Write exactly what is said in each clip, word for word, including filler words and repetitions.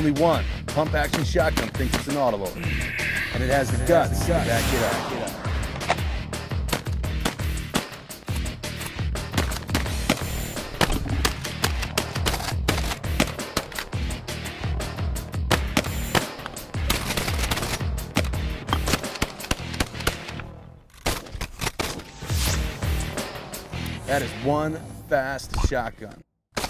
only one pump-action shotgun thinks it's an autoloader, and it has the guts to back it up. That is one fast shotgun.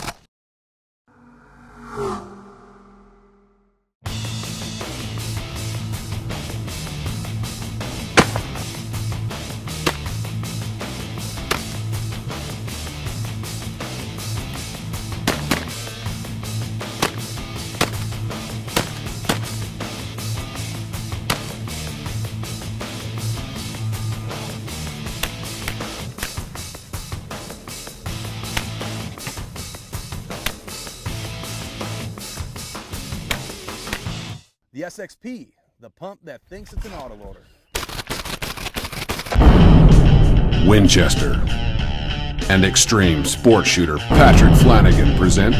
The S X P, the pump that thinks it's an autoloader. Winchester and extreme sports shooter Patrick Flanigan present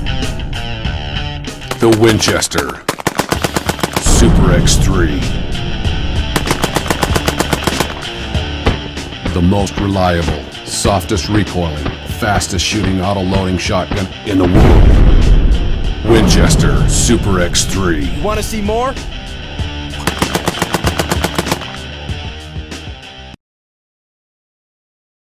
the Winchester Super X three. The most reliable, softest recoiling, fastest shooting auto-loading shotgun in the world. Winchester Super X three. Want to see more?